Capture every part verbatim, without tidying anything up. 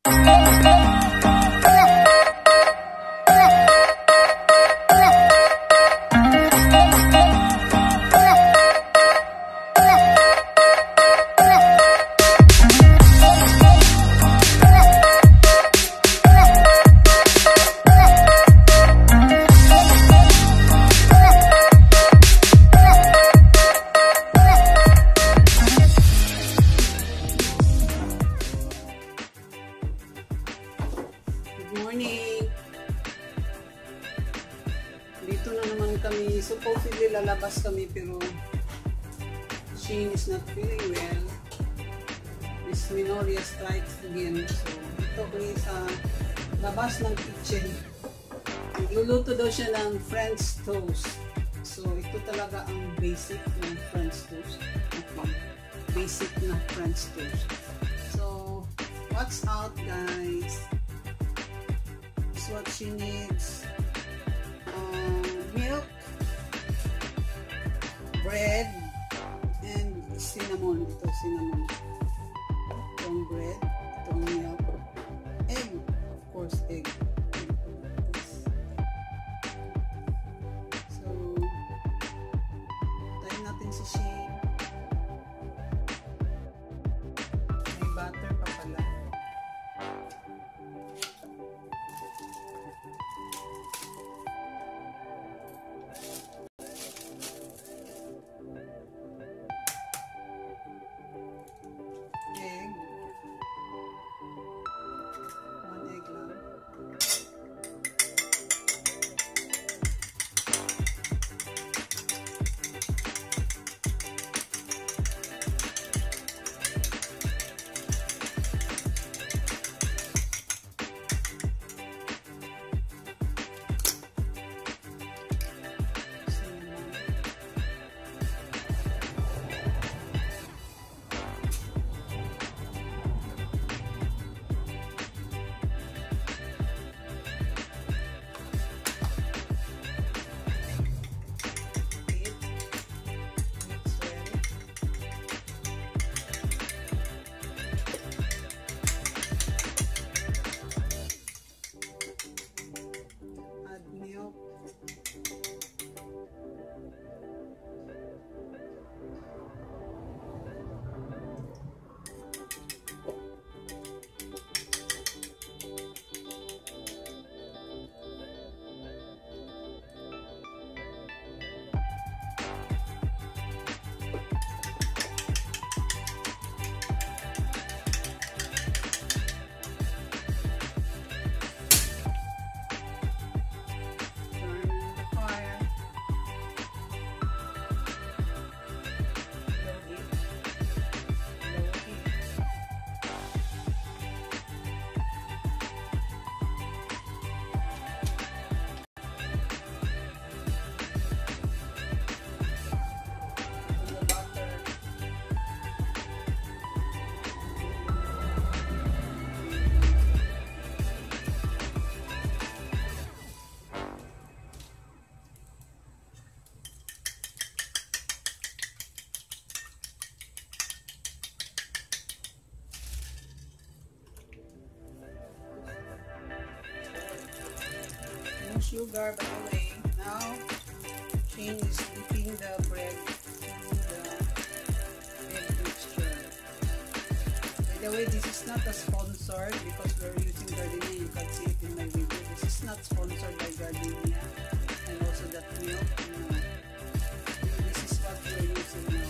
Dito na naman kami. Supposedly lalabas kami pero Shane is not feeling well. Miss Minoria strikes again. So dito kami sa labas ng kitchen. Nagluluto daw siya ng French toast. So ito talaga ang basic ng French toast. Okay. Basic na French toast. So what's out, guys? This is what she needs. Milk, bread, and cinnamon. Ito, cinnamon. Itong bread, itong milk, egg, of course, egg. So, tayo natin si Shane. May butter pa pala. Sugar, by the way. Now, Shane is dipping the bread into the egg mixture. By the way, this is not a sponsored because we're using Gardenia. You can see it in my video. This is not sponsored by Gardenia. And also that milk. No. This is what we're using now.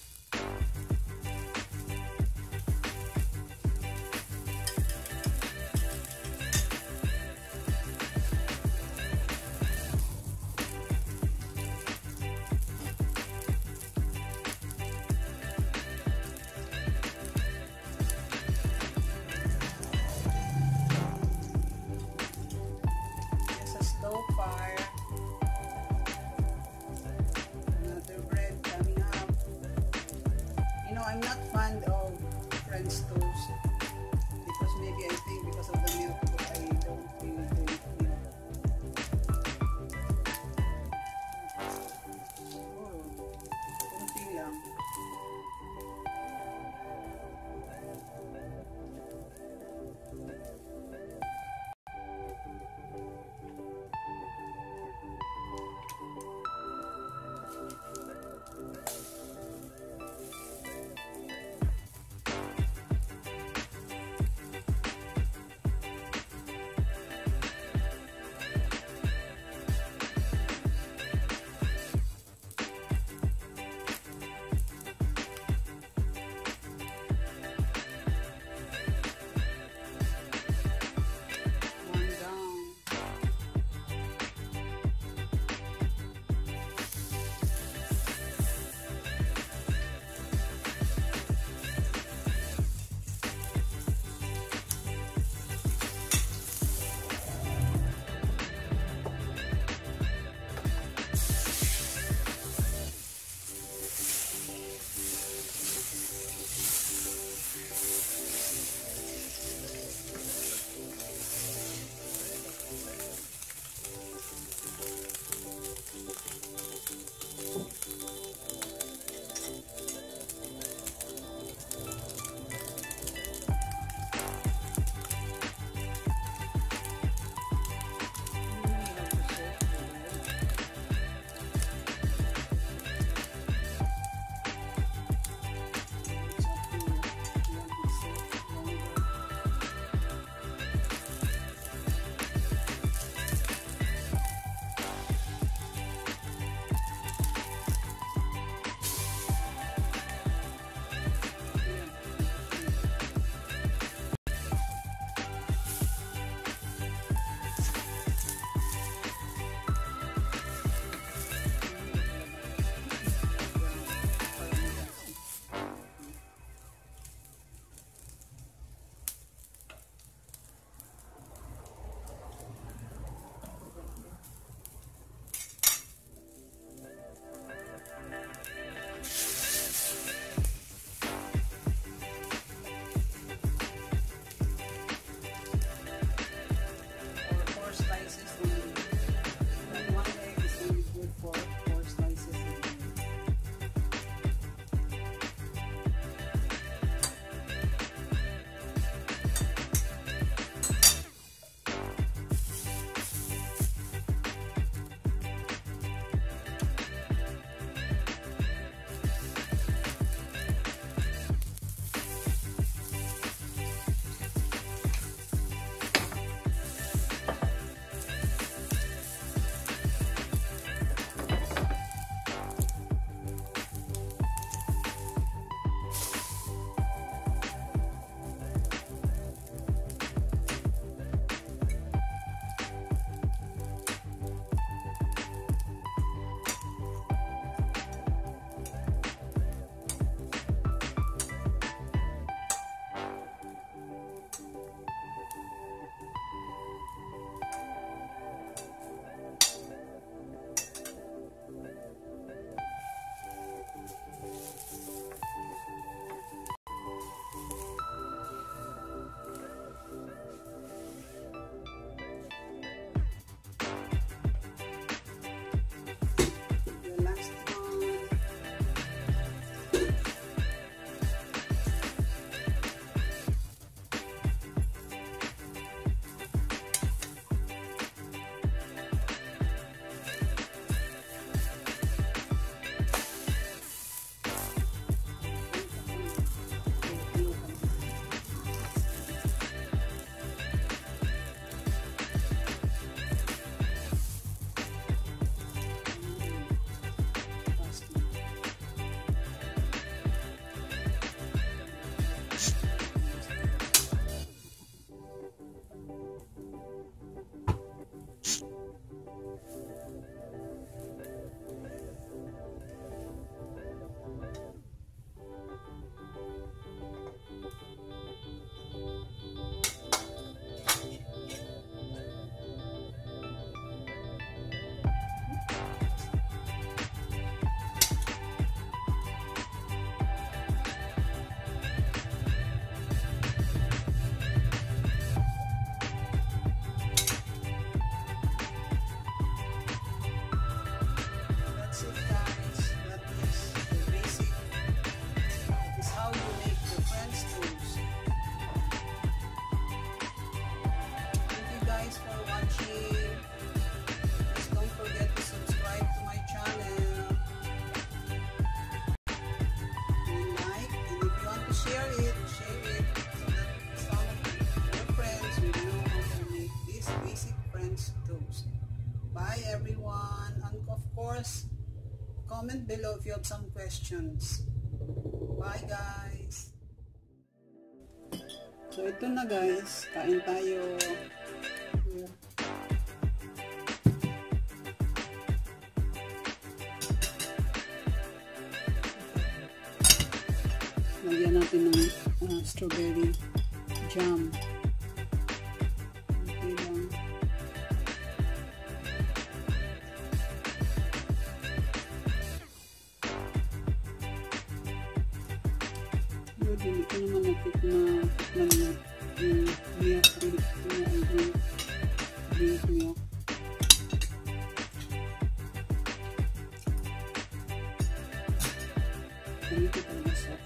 I'm not fond of French toast because maybe I think because of the milk but I don't really drink milk. Oh, kunti lang. below if you have some questions. Bye guys! So ito na guys, kain tayo. Yeah. Lagyan natin ng uh, strawberry jam. Okay lang. Pero hindi ko naman natikman na yung milk drink na drink drink milk. Ganito talaga soft.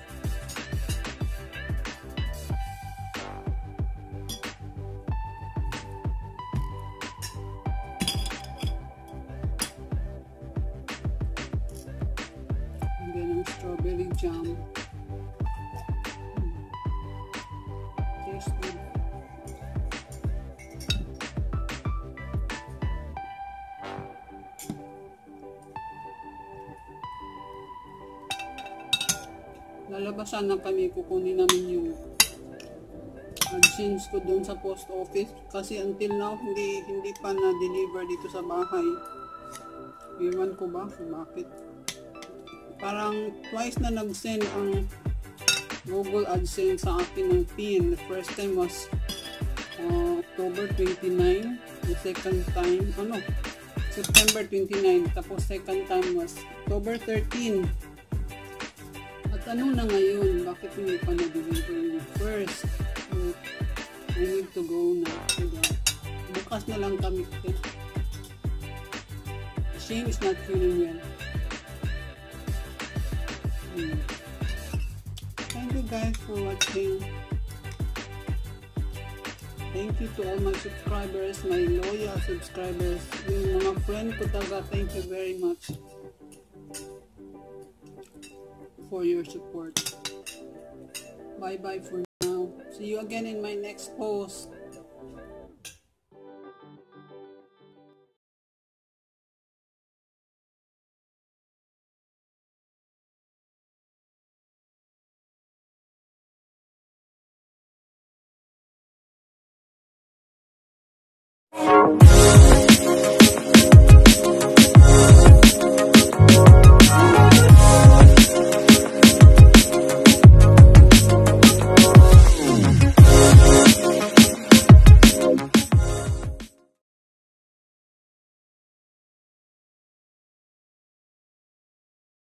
Ng strawberry jam. Hmm. Tastes good. Lalabasan na kami, kukunin namin yung AdSense ko doon sa post office kasi until now hindi hindi pa na-deliver dito sa bahay. Iwan ko ba kung bakit. Parang twice na nag-send ang Google AdSense sa akin ng pin. The first time was uh, October twenty-nine. The second time, ano, September twenty-nine. Tapos second time was October thirteen. At ano na ngayon? Bakit hindi pa na-deliver yung first? So, I need to go na. Diba? Bukas na lang kami. Shane is not feeling well. Thank you guys for watching. Thank you to all my subscribers, my loyal subscribers, yung mga friend ko talaga, thank you very much for your support. Bye bye for now. See you again in my next post. We'll be right back.